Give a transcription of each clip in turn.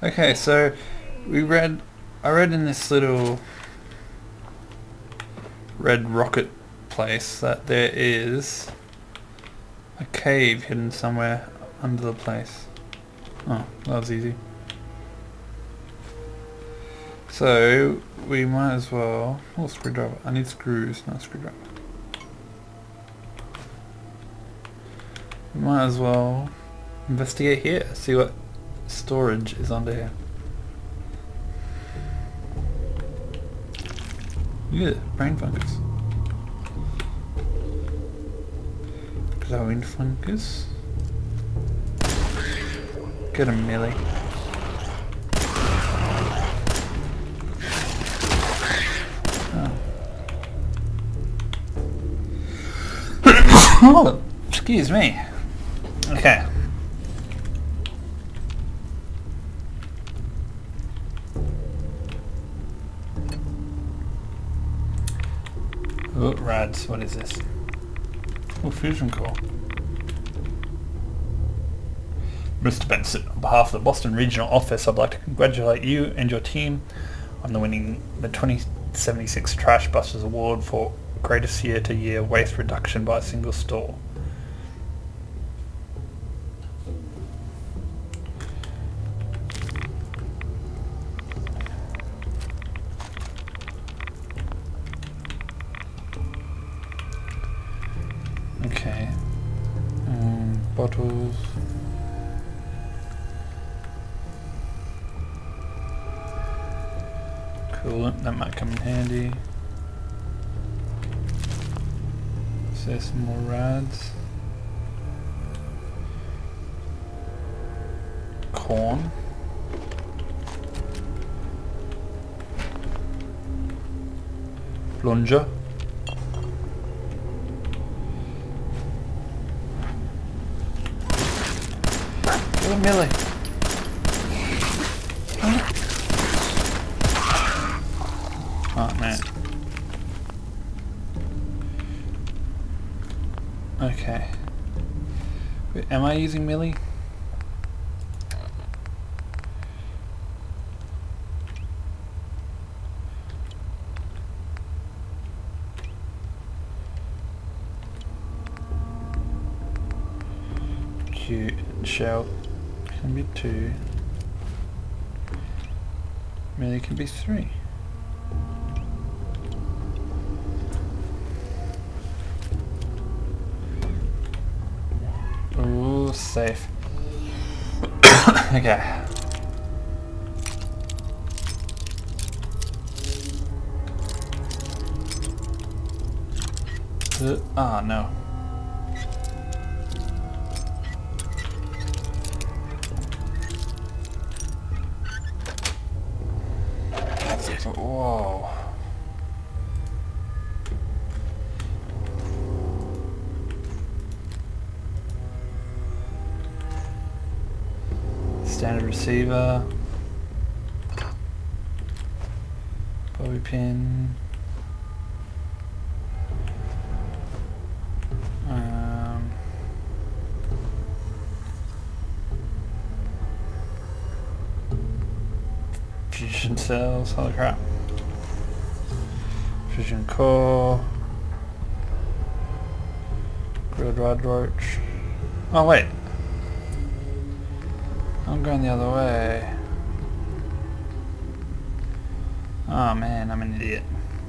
Okay, so I read in this little red rocket place that there is a cave hidden somewhere under the place. Oh, that was easy. So we might as well... Oh, screwdriver. I need screws, not a screwdriver. We might as well investigate here, see what storage is under here. Yeah, brain fungus. Glowing fungus. Get him, Millie. Oh, excuse me. Okay. Oh, rads, what is this? Oh, fusion core. Mr. Benson, on behalf of the Boston Regional Office, I'd like to congratulate you and your team on winning the 2076 Trash Busters Award for greatest year-to-year waste reduction by a single store. Okay. Bottles. Coolant, that might come in handy. Is there some more rads? Corn. Plunger. Get a Millie. Oh man. Okay. Wait, am I using Millie? Cute. Shell can be 2. Millie can be 3. Ooh, safe. Okay. Ah, no. Whoa. Standard receiver. Bobby pin. Fusion cells, holy crap. Fusion core. Grilled rod roach. Oh wait. I'm going the other way. Oh man, I'm an idiot.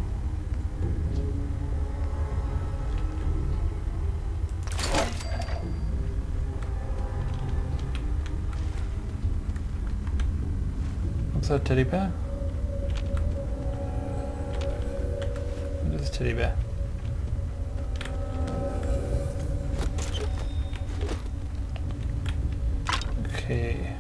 What's that teddy bear? What is a teddy bear? Okay.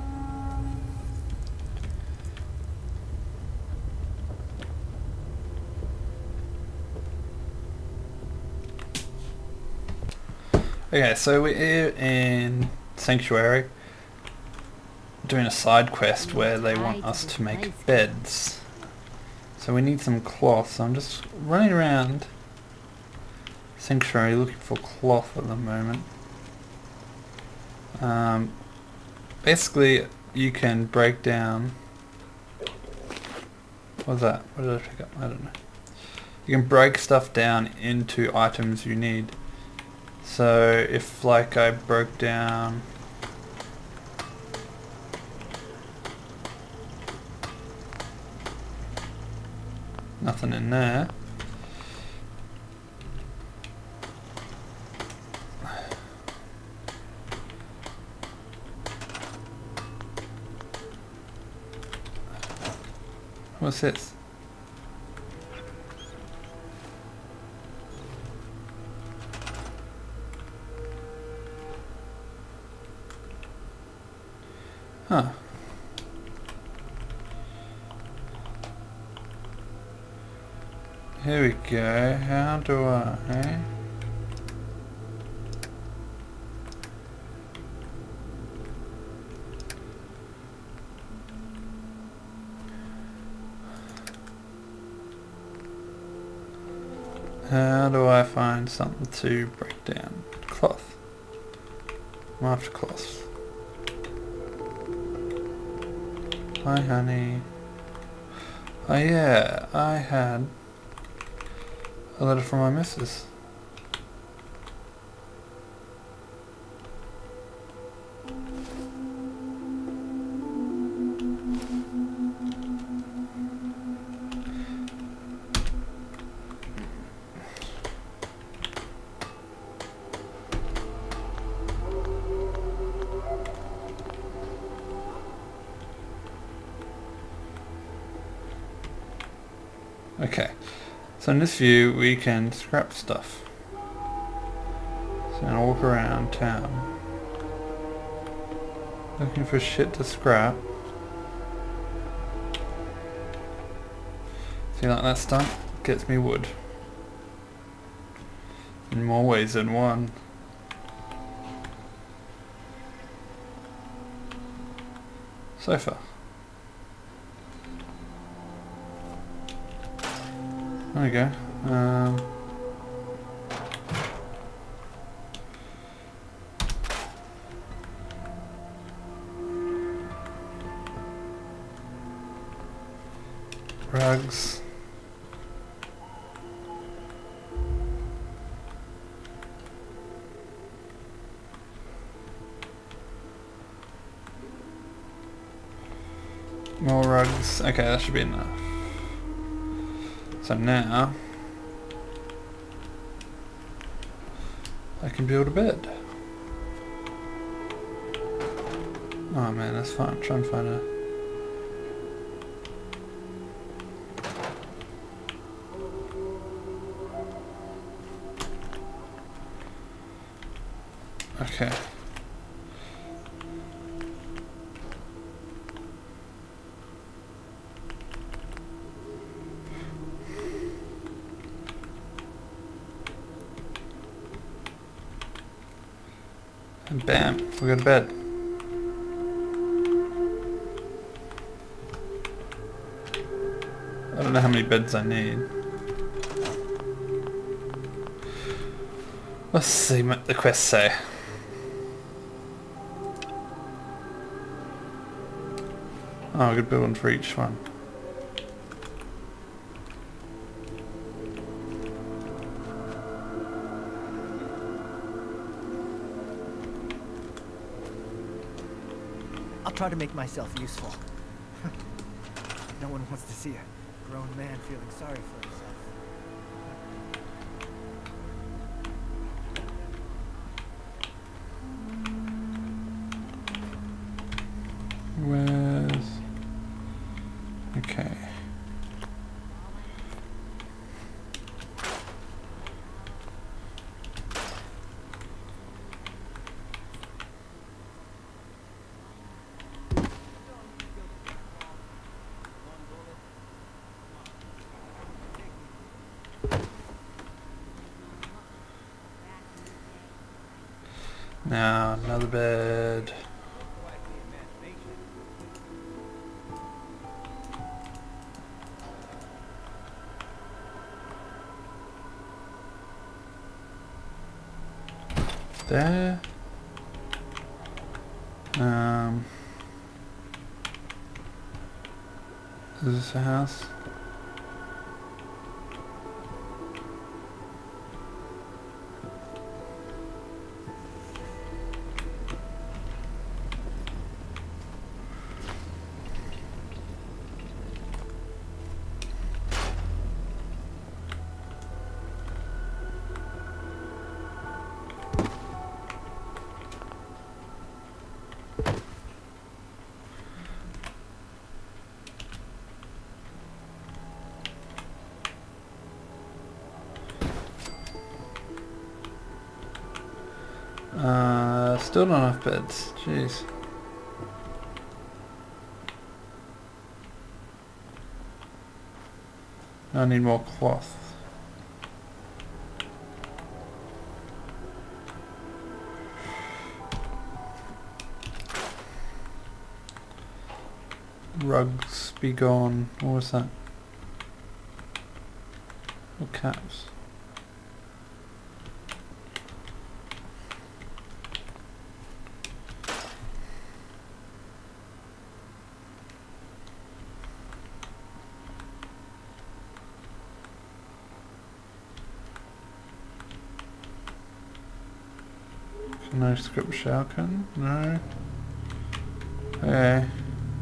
Okay, so we're in Sanctuary doing a side quest where they want us to make beds. So we need some cloth, so I'm just running around Sanctuary looking for cloth at the moment. Basically, you can break down... What's that? What did I pick up? I don't know. You can break stuff down into items you need. So if like I broke down... Nothing in there. What's this? Huh. Here we go. How do I... How do I find something to break down? Cloth. I'm after cloth. Hi honey. Oh yeah, I had a letter from my missus. Okay, so in this view we can scrap stuff. So I'll walk around town looking for shit to scrap. See, like that stuff gets me wood in more ways than one. Sofa. There we go. Rugs. More rugs. Okay, that should be enough. So now I can build a bed. Oh man, that's fine. Try and find a... Okay. And bam, we got a bed. I don't know how many beds I need. Let's see what the quests say. Oh, I could build one for each one. I'll try to make myself useful. No one wants to see a grown man feeling sorry for himself. Where's... Okay. Now, another bed. There. Is this a house? Still not enough beds. Jeez. I need more cloth. Rugs be gone. What was that? Or caps? No script shower curtain? No. Okay.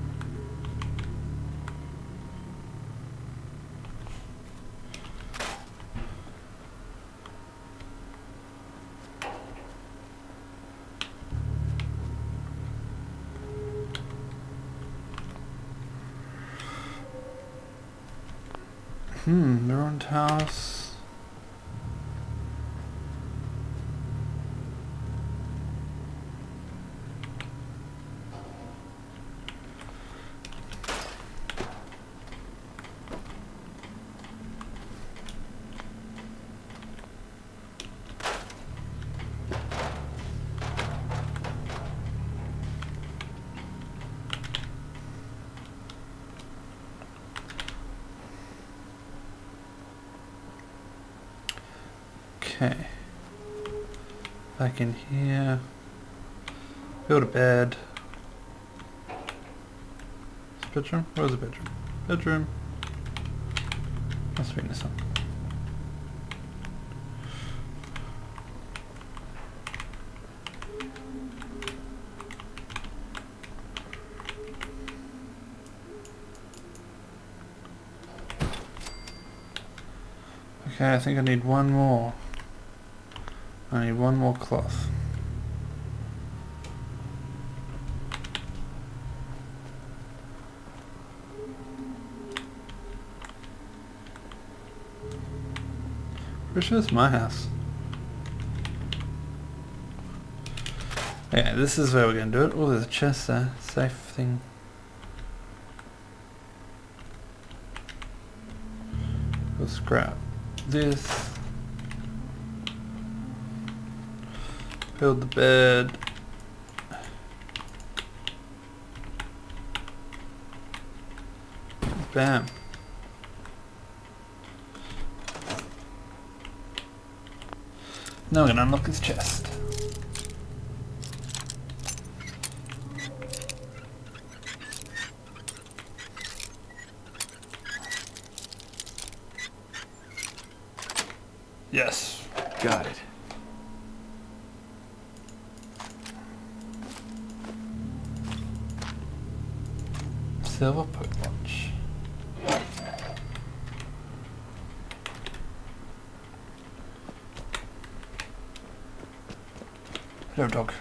Ruined house. Okay. Back in here. Build a bed. This bedroom? Where's the bedroom? Bedroom. Must be in this one. Okay, I think I need one more. I need one more cloth. Pretty sure it's my house. Okay, this is where we're gonna do it. Oh, there's a chest there. Safe thing. We'll scrap this. Build the bed. Bam. Now we're gonna unlock this chest. Yes. Got it. Silver poke watch. Hello, dog.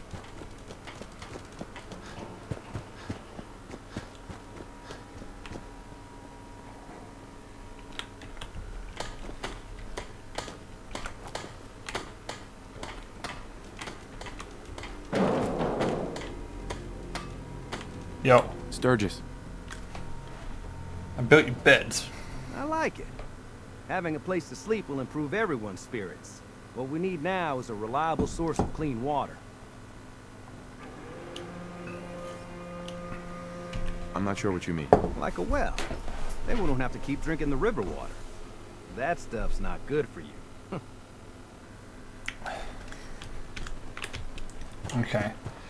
Yo. Sturges. I built you beds. I like it. Having a place to sleep will improve everyone's spirits. What we need now is a reliable source of clean water. I'm not sure what you mean. Like a well. Then we don't have to keep drinking the river water. That stuff's not good for you. Okay.